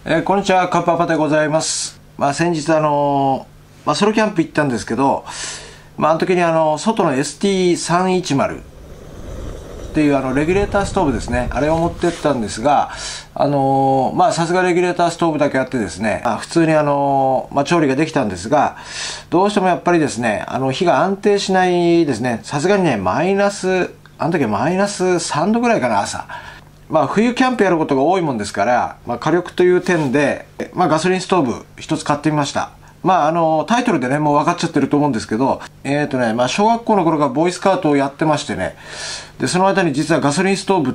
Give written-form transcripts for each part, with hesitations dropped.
こんにちは、カッパパでございます。先日ソロキャンプ行ったんですけど、あの時に外の ST310 っていうレギュレーターストーブですね、あれを持ってったんですが、さすがレギュレーターストーブだけあってですね、普通に調理ができたんですが、どうしてもやっぱりですね、火が安定しないですね。さすがにね、あの時はマイナス3度ぐらいかな、朝。冬キャンプやることが多いもんですから、火力という点で、ガソリンストーブ一つ買ってみました。タイトルでね、もう分かっちゃってると思うんですけど、小学校の頃からボーイスカウトをやってましてね、で、その間に実はガソリンストーブって、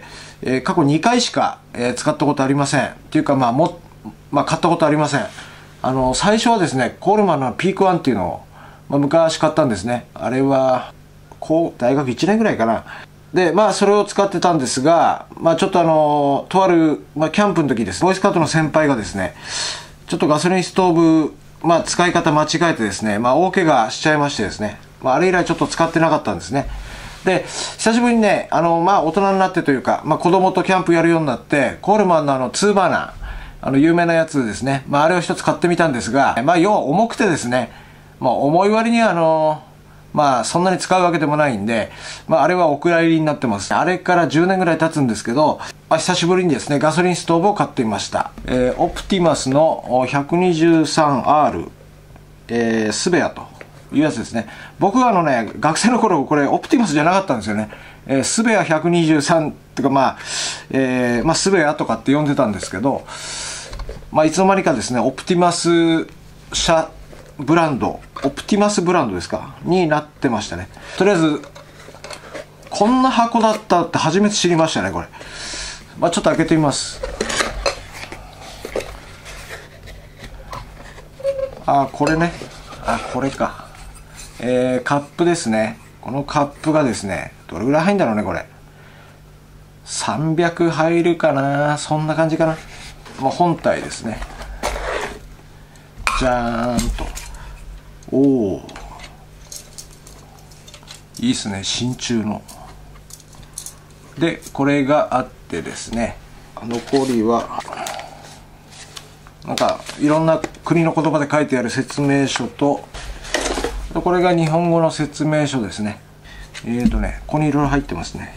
過去2回しか、使ったことありません。っていうか、買ったことありません。最初はですね、コールマンのピーク1っていうのを、昔買ったんですね。あれは、大学1年ぐらいかな。で、それを使ってたんですが、ちょっととある、キャンプの時です。ボーイスカウトの先輩がですね、ちょっとガソリンストーブ、使い方間違えてですね、大怪我しちゃいましてですね、あれ以来ちょっと使ってなかったんですね。で、久しぶりにね、大人になってというか、子供とキャンプやるようになって、コールマンの2バーナー、有名なやつですね、あれを一つ買ってみたんですが、要は重くてですね、重い割にはそんなに使うわけでもないんで、あれはお蔵入りになってます。あれから10年ぐらい経つんですけど、久しぶりにですね、ガソリンストーブを買ってみました。オプティマスの 123R、スベアというやつですね。僕は学生の頃これオプティマスじゃなかったんですよね。スベア123っていうかスベアとかって呼んでたんですけど、いつの間にかですね、オプティマス社ブランド、オプティマスブランドですかになってましたね。とりあえずこんな箱だったって初めて知りましたね、これ。ちょっと開けてみます。これね、これか。カップですね。このカップがですね、どれぐらい入るんだろうね、これ。300入るかな、そんな感じかな。本体ですね。じゃーんと。おお、いいっすね、真鍮の。で、これがあってですね、残りはいろんな国の言葉で書いてある説明書と、これが日本語の説明書ですね。ここにいろいろ入ってますね。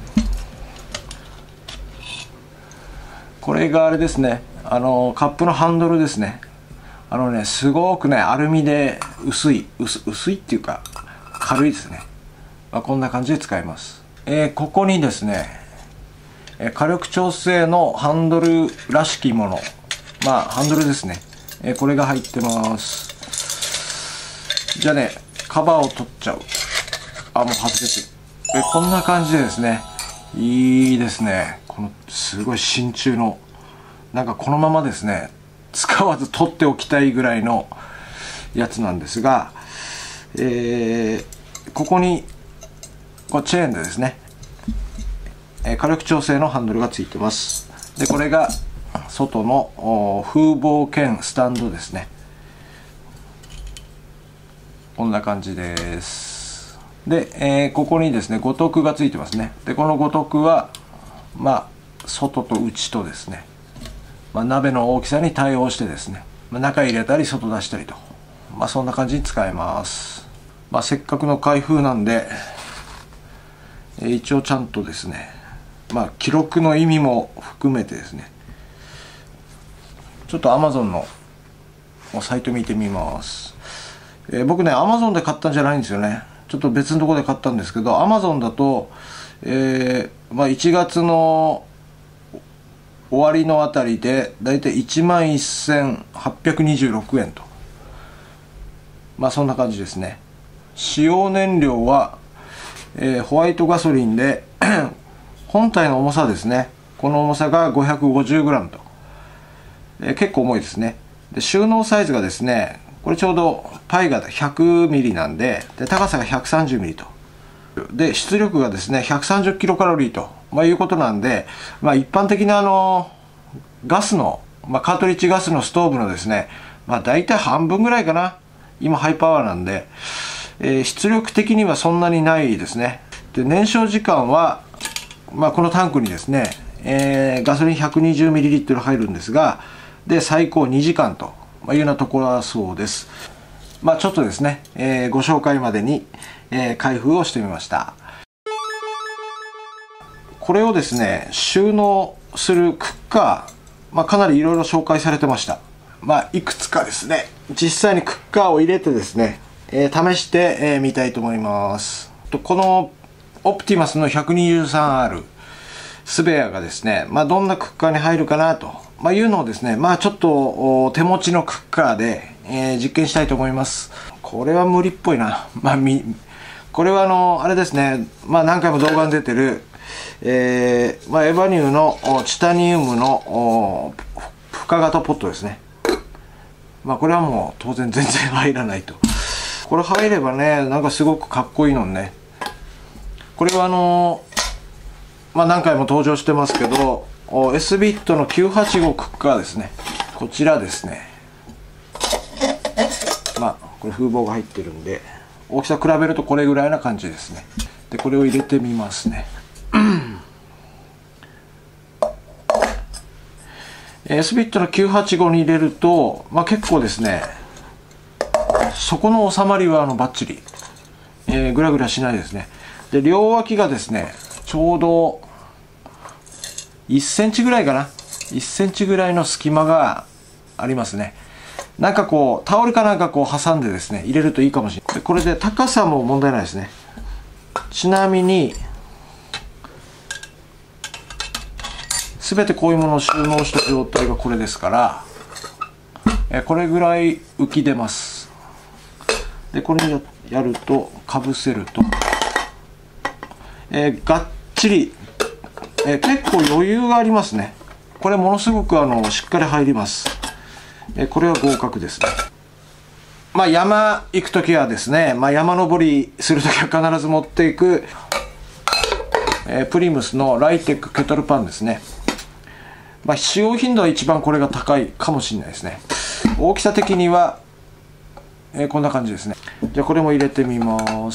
これがあれですね、カップのハンドルですね。すごくね、アルミで薄いっていうか、軽いですね。こんな感じで使えます。ここにですね、火力調整のハンドルらしきもの、ハンドルですね。これが入ってます。じゃあね、カバーを取っちゃう。もう外れてる。こんな感じでですね、いいですね。このすごい真鍮の、このままですね、使わず取っておきたいぐらいのやつなんですが、ここにチェーンでですね、火力調整のハンドルがついてます。で、これが外の風防兼スタンドですね。こんな感じです。で、ここにですね、五徳がついてますね。で、この五徳は外と内とですね、鍋の大きさに対応してですね、中入れたり外出したりと、そんな感じに使えます。せっかくの開封なんで、一応ちゃんとですね、記録の意味も含めてですね、ちょっと Amazon のサイト見てみます。僕ね、Amazon で買ったんじゃないんですよね。ちょっと別のところで買ったんですけど、Amazon だと、1月の終わりのあたりでだいたい11,826円と、そんな感じですね。使用燃料は、ホワイトガソリンで本体の重さですね、この重さが 550g と、結構重いですね。で、収納サイズがですね、これちょうどパイが 100mm なんで、高さが 130mm と、で出力がですね 130kcal と、いうことなんで、一般的なガスの、カートリッジガスのストーブのですね、大体半分ぐらいかな。今ハイパワーなんで、出力的にはそんなにないですね。で、燃焼時間は、このタンクにですね、ガソリン 120ml 入るんですが、 で最高2時間というようなところだそうです。ちょっとですね、ご紹介までに、開封をしてみました。これをですね、収納するクッカー、かなりいろいろ紹介されてました。いくつかですね、実際にクッカーを入れてですね、試してみたいと思います。このオプティマスの 123R スベアがですね、どんなクッカーに入るかなと、いうのをですね、ちょっと手持ちのクッカーで、実験したいと思います。これは無理っぽいな。これはあれですね、何回も動画に出てる、エバニューのチタニウムの深型ポットですね。これはもう当然全然入らないと。これ入ればね、なんかすごくかっこいいのね。これは何回も登場してますけど、S ビットの985クッカーですね。こちらですね。これ風防が入ってるんで、大きさ比べるとこれぐらいな感じですね。で、これを入れてみますね。S ビットの985に入れると、結構ですね、そこの収まりはバッチリ、グラグラしないですね。で、両脇がですね、ちょうど1センチぐらいかな。1センチぐらいの隙間がありますね。なんかこう、タオルかなんかこう挟んでですね、入れるといいかもしれない。で、これで高さも問題ないですね。ちなみに、すべてこういうものを収納した状態がこれですから、これぐらい浮き出ます。で、これやると、かぶせると、がっちり、結構余裕がありますね。これものすごくしっかり入ります。これは合格ですね。山行くときはですね、山登りするときは必ず持っていく、プリムスのライテックケトルパンですね。使用頻度は一番これが高いかもしれないですね。大きさ的には、こんな感じですね。じゃあこれも入れてみます。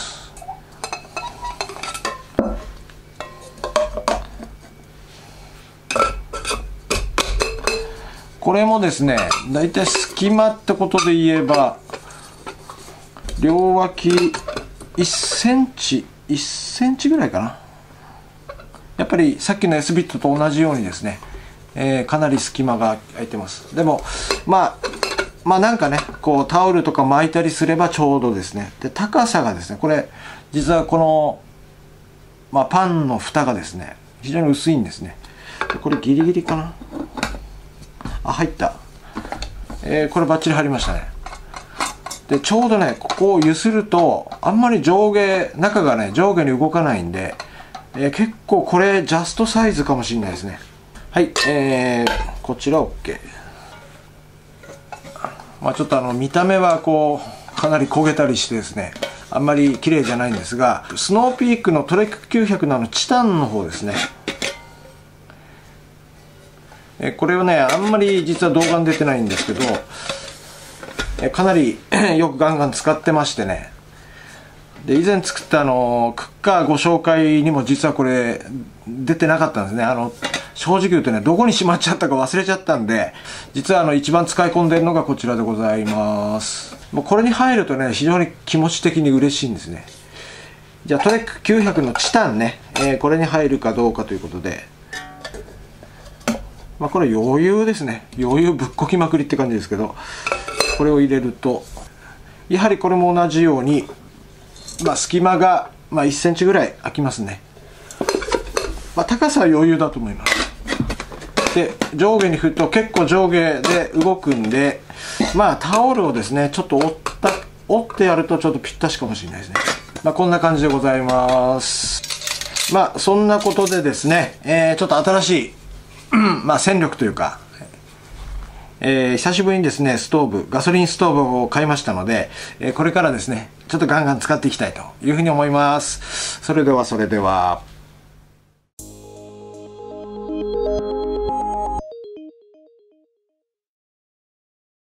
これもですね、だいたい隙間ってことで言えば、両脇1センチぐらいかな。やっぱりさっきの S ビットと同じようにですね、かなり隙間が空いてます。でも、なんかね、こうタオルとか巻いたりすればちょうどですね。で、高さがですね、これ、実はこの、パンの蓋がですね、非常に薄いんですね。で、これギリギリかな。入った。これバッチリ入りましたね。で、ちょうどね、ここを揺すると、あんまり中がね、上下に動かないんで、結構これジャストサイズかもしれないですね。はい、こちら OK。ちょっと見た目はこう、かなり焦げたりしてですね、あんまり綺麗じゃないんですが、スノーピークのトレック900のチタンの方ですね。これをね、あんまり実は動画に出てないんですけど、かなりよくガンガン使ってましてね。で、以前作ったクッカーご紹介にも実はこれ出てなかったんですね。正直言うとね、どこにしまっちゃったか忘れちゃったんで、実は一番使い込んでるのがこちらでございます。もうこれに入るとね、非常に気持ち的に嬉しいんですね。じゃあトレック900のチタンね、これに入るかどうかということで、これ余裕ですね。余裕ぶっこきまくりって感じですけど、これを入れると、やはりこれも同じように、隙間が、1センチぐらい空きますね。高さは余裕だと思います。で、上下に振ると結構上下で動くんで、タオルをですね、ちょっと折ってやるとちょっとぴったしかもしれないですね。こんな感じでございます。そんなことでですね、ちょっと新しい、戦力というか、久しぶりにですね、ガソリンストーブを買いましたので、これからですね、ちょっとガンガン使っていきたいというふうに思います。それでは。